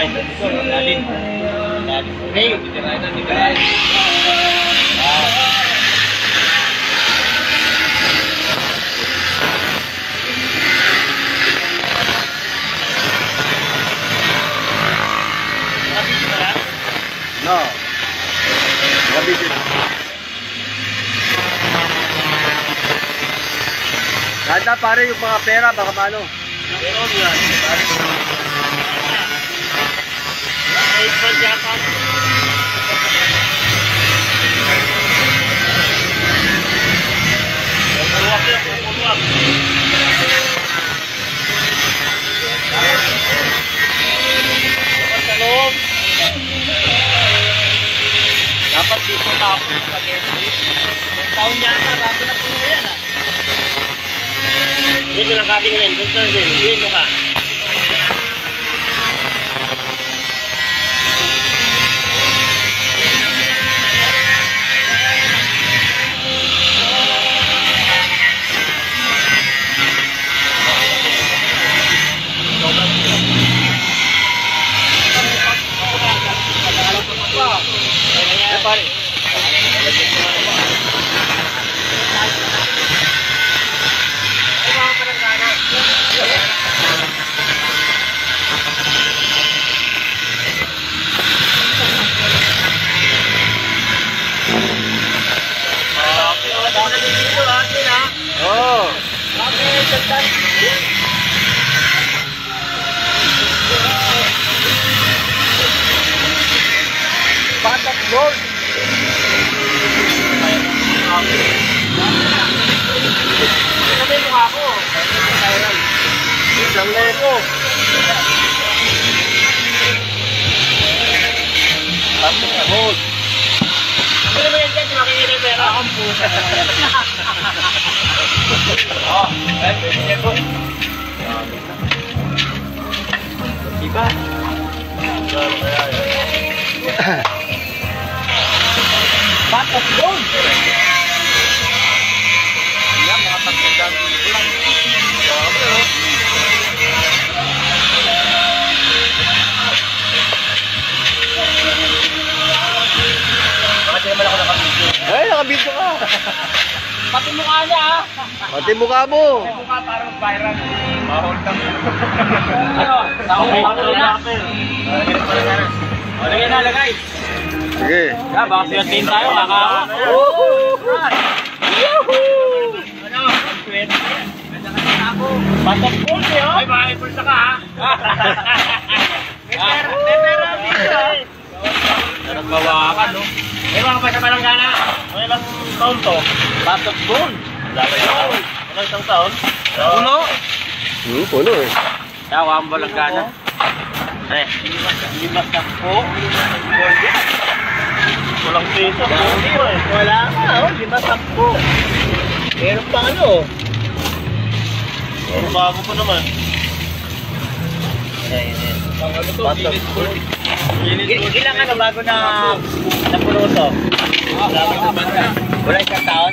No. Ganda pare yung mga pera, baka mano. Dapat dito tapos spaghetti. Taon yata, rato na puno yan ah. Dito lang kating rin, dito din, dito ka. Pare. Oh. Batak gold. Sabi mo ako. Isang leko. Batak gold. Ano naman yan dyan? Makikita yung pera. Ang pusa. Oh, leko. Diba? Batak gold. Yan, mga pagkandang lang. Bakit naman ako nakabidyo? Ay, nakabidyo ka. Pati mukha niya ah. Pati mukha mo. Pati mukha parang viral. Mahol ka mo. Ano? Ano na? O, lagay na, lagay. Sige. Ya, baka siyatin tayo, kaka. Ano? Batak gold eh, oh. Ay, bakit pulsa ka, ha? May pera dito, eh. Nagbawakan, no? Eh, mga pa sa Palanggana. Ano ilang taon to? Batak gold. Ano isang taon? Puno? Puno eh. Tawa ang Palanggana. Eh, limas na po. Walang piso. Wala ka, oh. Limas na po. Meron pa ano? Bago po naman. Ilang ano bago na napuno to? Wala isang taon?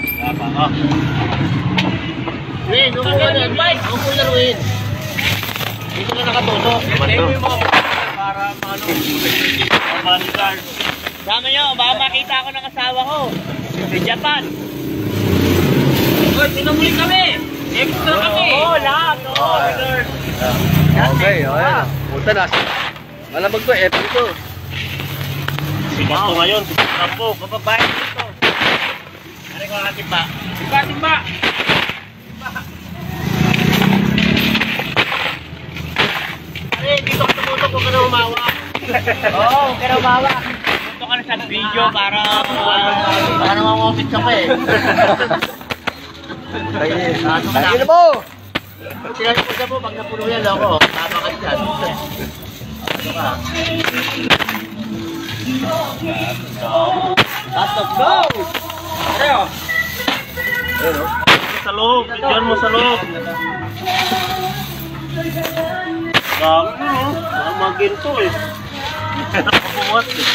Win, nung muna na invite. Ang muna Win. Dito na nakatutok. Para ano, manigar. Sama nyo, baka makita ako ng asawa ko. Sa Japan. Uy, tinamuli kami. Extra kami. Oo, lahat. Okay, okay. Punta na. Malamag ko, epic ko. Sikat ko ngayon, sikat po. Kapabayan dito. Ano ko ang timba? Timba, timba. Eh, dito ka tumutok, huwag ka na umawa. Oo, huwag ka na umawa. Tumutok ka na sa video para nangangopit ka pa eh. Ayun na po! Sinabi ko siya po, pag napuno yan ako, tama ka dyan. Batak gold! Ano? Sa loob, bigyan mo sa loob. Grabe mo, maginto eh. Nakabuhat eh.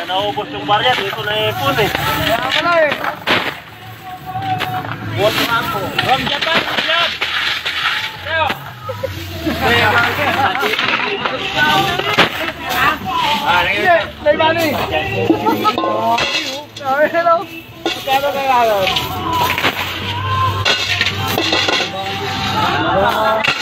naubos yung barya, dito na ipon eh. Kaya pala eh. Buwan mo ako. From Japan, Japan! Leo! Laybani! Hello! Kaya kaya